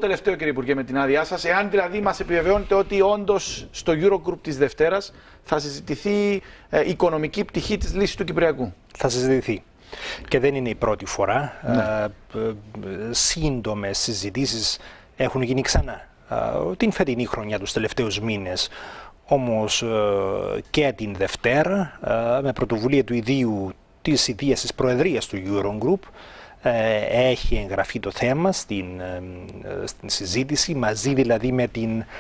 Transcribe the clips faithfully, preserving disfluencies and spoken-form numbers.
τελευταίο, κύριε Υπουργέ, με την άδειά σας, εάν δηλαδή μας επιβεβαιώνετε ότι όντως στο Eurogroup της Δευτέρας θα συζητηθεί ε, η οικονομική πτυχή της λύσης του Κυπριακού. Θα συζητηθεί. Και δεν είναι η πρώτη φορά. Ναι. Ε, ε, σύντομες συζητήσεις έχουν γίνει ξανά ε, την φετινή χρονιά, τους τελευταίους μήνες. Όμως ε, και την Δευτέρα, ε, με πρωτοβουλία του ιδίου της ιδίας της Προεδρίας του Eurogroup, ε, έχει εγγραφεί το θέμα στην, ε, στην συζήτηση, μαζί δηλαδή με την ε,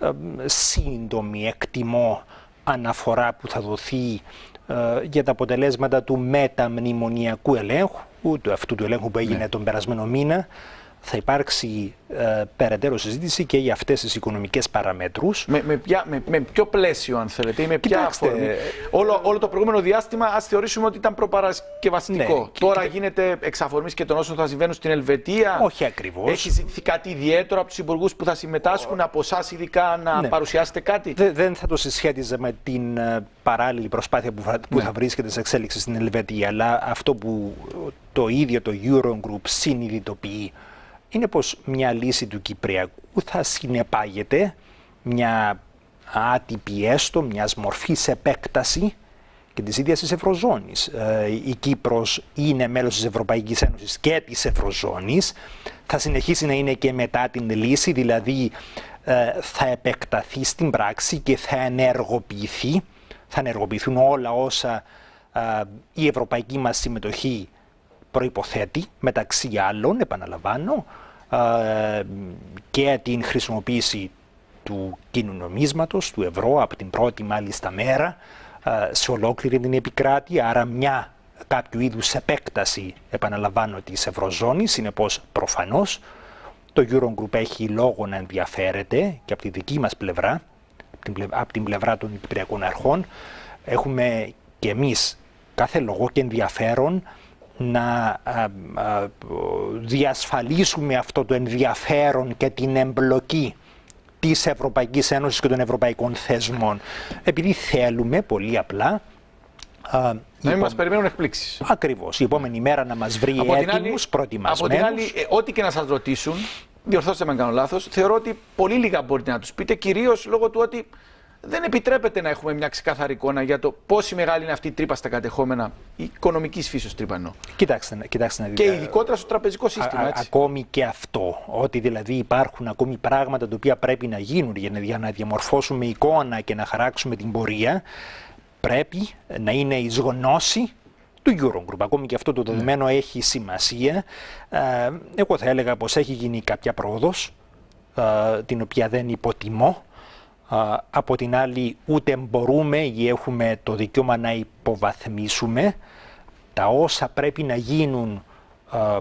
σύντομη, εκτιμώ, αναφορά που θα δοθεί ε, για τα αποτελέσματα του μεταμνημονιακού ελέγχου, του αυτού του ελέγχου που έγινε ναι. τον περασμένο μήνα. Θα υπάρξει ε, περαιτέρω συζήτηση και για αυτές τις οικονομικές παραμέτρους. Με, με, ποια, με, με ποιο πλαίσιο, αν θέλετε, ή με ποια Κοιτάξτε, αφορμή. Όλο, όλο το προηγούμενο διάστημα, ας θεωρήσουμε ότι ήταν προπαρασκευαστικό. Ναι, Τώρα και, γίνεται εξ αφορμής και των όσων θα συμβαίνουν στην Ελβετία. Όχι ακριβώς. Έχει ζητηθεί κάτι ιδιαίτερο από τους υπουργούς που θα συμμετάσχουν, από εσάς ειδικά, να ναι. παρουσιάσετε κάτι. Δε, δεν θα το συσχέτιζα με την uh, παράλληλη προσπάθεια που, θα, που ναι. θα βρίσκεται σε εξέλιξη στην Ελβετία. Αλλά αυτό που το ίδιο το Eurogroup συνειδητοποιεί είναι πως μια λύση του Κυπριακού θα συνεπάγεται μια άτυπη έστω, μιας μορφής επέκταση και της ίδιας της Ευρωζώνης. Ε, η Κύπρος είναι μέλος της Ευρωπαϊκής Ένωσης και της Ευρωζώνης. Θα συνεχίσει να είναι και μετά την λύση, δηλαδή ε, θα επεκταθεί στην πράξη και θα ενεργοποιηθεί. Θα ενεργοποιηθούν όλα όσα ε, η ευρωπαϊκή μας συμμετοχή προϋποθέτει, μεταξύ άλλων, επαναλαμβάνω, ε, και την χρησιμοποίηση του κοινού νομίσματος, του ευρώ, από την πρώτη μάλιστα μέρα, ε, σε ολόκληρη την επικράτεια, άρα μια κάποιο είδους επέκταση, επαναλαμβάνω, της Ευρωζώνης. Συνεπώς, προφανώς, το Eurogroup έχει λόγο να ενδιαφέρεται και από τη δική μας πλευρά, από την πλευρά των Κυπριακών Αρχών, έχουμε και εμείς κάθε λόγο και ενδιαφέρον να α, α, διασφαλίσουμε αυτό το ενδιαφέρον και την εμπλοκή της Ευρωπαϊκής Ένωσης και των ευρωπαϊκών θεσμών. Επειδή θέλουμε πολύ απλά α, να μην υπο... μας περιμένουν εκπλήξεις. Ακριβώς. Η επόμενη μέρα να μας βρει από έτοιμους, προετοιμασμένους. Από την άλλη, ό,τι και να σας ρωτήσουν, διορθώστε με αν κάνω λάθος, θεωρώ ότι πολύ λίγα μπορείτε να τους πείτε, κυρίως λόγω του ότι δεν επιτρέπεται να έχουμε μια ξεκάθαρη εικόνα για το πόση μεγάλη είναι αυτή η τρύπα στα κατεχόμενα, η οικονομικής φύσεως τρύπα εννοώ. Κοιτάξτε, κοιτάξτε να δείτε. Και ειδικότερα στο τραπεζικό σύστημα. Α, έτσι. Ακόμη και αυτό, ότι δηλαδή υπάρχουν ακόμη πράγματα τα οποία πρέπει να γίνουν για να διαμορφώσουμε εικόνα και να χαράξουμε την πορεία, πρέπει να είναι εις γνώση του Eurogroup. Ακόμη και αυτό το δεδομένο mm. έχει σημασία. Εγώ θα έλεγα πως έχει γίνει κάποια πρόοδος, την οποία δεν υποτιμώ. Uh, από την άλλη, ούτε μπορούμε ή έχουμε το δικαίωμα να υποβαθμίσουμε τα όσα πρέπει να γίνουν uh,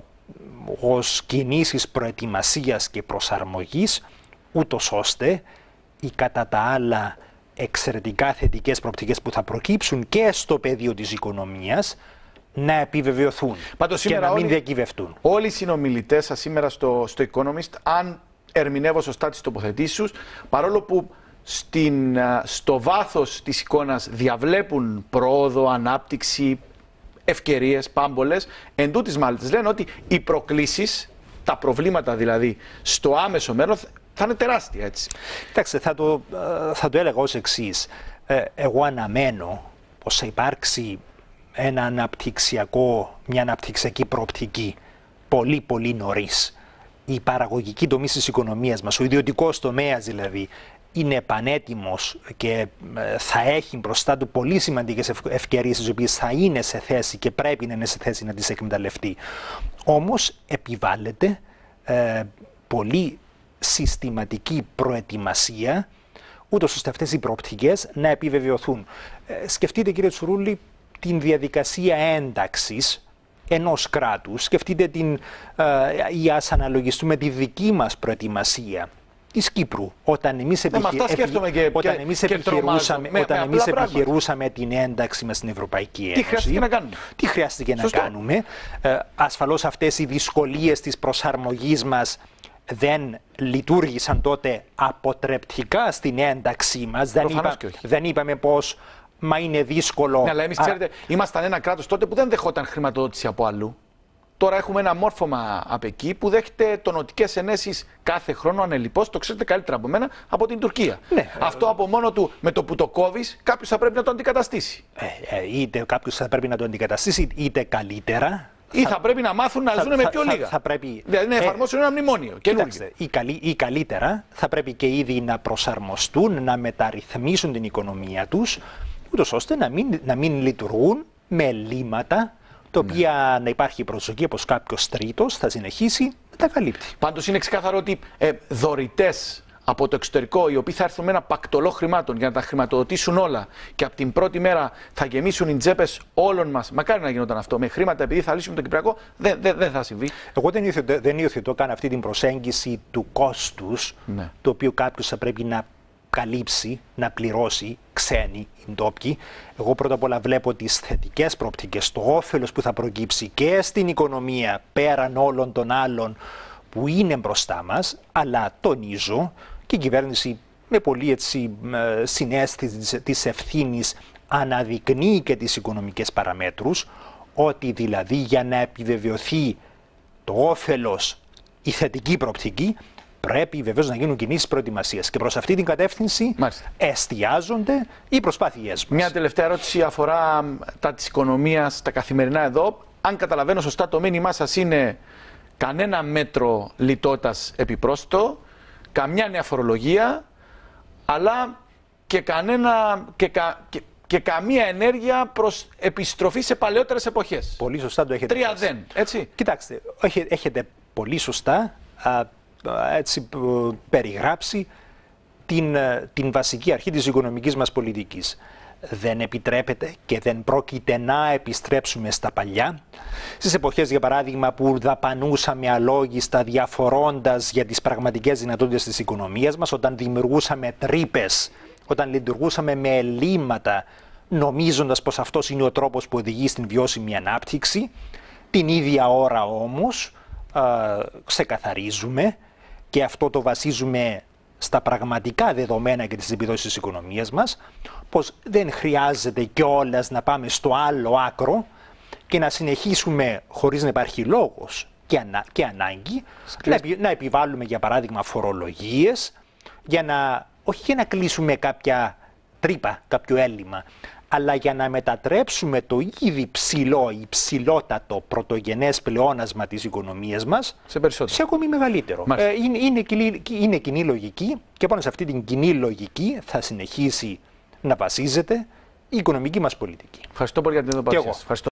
ως κινήσεις προετοιμασίας και προσαρμογής, ούτως ώστε οι κατά τα άλλα εξαιρετικά θετικές προοπτικές που θα προκύψουν και στο πεδίο της οικονομίας να επιβεβαιωθούν Πάντως, και να μην όλοι, διακυβευτούν. Όλοι οι συνομιλητές σας σήμερα στο, στο Economist, αν ερμηνεύω σωστά τις τοποθετήσεις τους, παρόλο που Στην, στο βάθος της εικόνας διαβλέπουν πρόοδο, ανάπτυξη, ευκαιρίες, πάμπολες, εν τούτης μάλιστα λένε ότι οι προκλήσεις, τα προβλήματα δηλαδή, στο άμεσο μέλλον θα είναι τεράστια, έτσι. Κοιτάξτε, θα το, θα το έλεγα ως εξής. Ε, εγώ αναμένω πως θα υπάρξει ένα αναπτυξιακό, μια αναπτυξιακή προοπτική πολύ πολύ νωρίς. Η παραγωγική τομή της οικονομίας μας, ο ιδιωτικός τομέας δηλαδή, είναι πανέτοιμος και θα έχει μπροστά του πολύ σημαντικές ευκαιρίες, τις οποίες θα είναι σε θέση και πρέπει να είναι σε θέση να τις εκμεταλλευτεί. Όμως επιβάλλεται ε, πολύ συστηματική προετοιμασία, ούτως ώστε αυτές οι προοπτικές να επιβεβαιωθούν. Ε, σκεφτείτε, κύριε Τσουρούλη, την διαδικασία ένταξης ενός κράτους. Σκεφτείτε την, ε, ή ας αναλογιστούμε τη δική μας προετοιμασία της Κύπρου, όταν εμείς, επιχει... ναι, και, όταν και, εμείς και επιχειρούσαμε, με, όταν με εμείς επιχειρούσαμε την ένταξη μας στην Ευρωπαϊκή Ένωση. Τι χρειάστηκε να κάνουμε. Τι χρειάστηκε Σωστό. να κάνουμε. Ε, ασφαλώς αυτές οι δυσκολίες της προσαρμογής μας δεν λειτουργήσαν τότε αποτρεπτικά στην ένταξή μας. Δεν, είπα, δεν είπαμε πως μα είναι δύσκολο. Ναι, αλλά εμείς, ξέρετε, ήμασταν ένα κράτος τότε που δεν δεχόταν χρηματοδότηση από αλλού. Τώρα έχουμε ένα μόρφωμα απ' εκεί που δέχεται τονωτικές ενέσεις κάθε χρόνο ανελιπώς, το ξέρετε καλύτερα από μένα, από την Τουρκία. Ναι. Αυτό από μόνο του, με το που το κόβεις, κάποιος θα πρέπει να το αντικαταστήσει. Ε, ε, είτε κάποιος θα πρέπει να το αντικαταστήσει, είτε καλύτερα. Ή θα, θα πρέπει να μάθουν να θα, ζουν με πιο θα, λίγα. Θα, θα πρέπει, δηλαδή να εφαρμόσουν ε, ένα μνημόνιο. Κοιτάξτε, ή, καλύ, ή καλύτερα θα πρέπει και ήδη να προσαρμοστούν, να μεταρρυθμίσουν την οικονομία τους, ούτως ώστε να μην, να μην λειτουργούν με ελλείμματα, τα οποία ναι. να υπάρχει η προσδοκία πως κάποιος τρίτος θα συνεχίσει να τα καλύπτει. Πάντως είναι ξεκάθαρο ότι ε, δωρητές από το εξωτερικό, οι οποίοι θα έρθουν με ένα πακτολό χρημάτων για να τα χρηματοδοτήσουν όλα και από την πρώτη μέρα θα γεμίσουν οι τσέπες όλων μας, μακάρι να γινόταν αυτό, με χρήματα επειδή θα λύσουμε το Κυπριακό, δεν, δεν, δεν θα συμβεί. Εγώ δεν υιοθετώ, δεν υιοθετώ καν αυτή την προσέγγιση του κόστους, ναι. το οποίο κάποιος θα πρέπει να καλύψει, να πληρώσει, ξένοι, οι ντόπιοι. Εγώ πρώτα απ' όλα βλέπω τις θετικές προοπτικές, το όφελος που θα προκύψει και στην οικονομία πέραν όλων των άλλων που είναι μπροστά μας, αλλά τονίζω και η κυβέρνηση με πολύ έτσι συναίσθηση της ευθύνης αναδεικνύει και τις οικονομικές παραμέτρους, ότι δηλαδή για να επιβεβαιωθεί το όφελος, η θετική προοπτική, πρέπει βεβαίως να γίνουν κινήσεις προετοιμασίας και προς αυτή την κατεύθυνση Μάλιστα. εστιάζονται οι προσπάθειές μας. Μια τελευταία ερώτηση αφορά τα της οικονομίας, τα καθημερινά εδώ. Αν καταλαβαίνω σωστά, το μήνυμά σας είναι κανένα μέτρο λιτότητας επιπρόσθετο, καμιά νέα φορολογία, αλλά και, κανένα, και, κα, και, και καμία ενέργεια προς επιστροφή σε παλαιότερες εποχές. Πολύ σωστά το έχετε πει. Τρία δεν, έτσι. Κοιτάξτε, έχετε, έχετε πολύ σωστά α, έτσι, περιγράψει την, την βασική αρχή της οικονομικής μας πολιτικής. Δεν επιτρέπεται και δεν πρόκειται να επιστρέψουμε στα παλιά. Στις εποχές, για παράδειγμα, που δαπανούσαμε αλόγιστα διαφορώντας για τις πραγματικές δυνατότητες της οικονομίας μας, όταν δημιουργούσαμε τρύπες, όταν λειτουργούσαμε με ελλείμματα, νομίζοντας πως αυτός είναι ο τρόπος που οδηγεί στην βιώσιμη ανάπτυξη, την ίδια ώρα όμως α, ξεκαθαρίζουμε και αυτό το βασίζουμε στα πραγματικά δεδομένα και τις επιδόσεις της οικονομίας μας, πως δεν χρειάζεται κιόλας να πάμε στο άλλο άκρο και να συνεχίσουμε χωρίς να υπάρχει λόγος και, ανα, και ανάγκη να, να επιβάλλουμε, για παράδειγμα, φορολογίες, για να, όχι για να κλείσουμε κάποια τρύπα, κάποιο έλλειμμα, αλλά για να μετατρέψουμε το ήδη ψηλό ή ψηλότατο πρωτογενές πλεόνασμα της οικονομίας μας σε, σε ακόμη μεγαλύτερο. Ε, είναι, είναι, κοινή, είναι κοινή λογική και πάνω σε αυτή την κοινή λογική θα συνεχίσει να βασίζεται η οικονομική μας πολιτική. Ευχαριστώ πολύ για την εδώ παρουσίαση.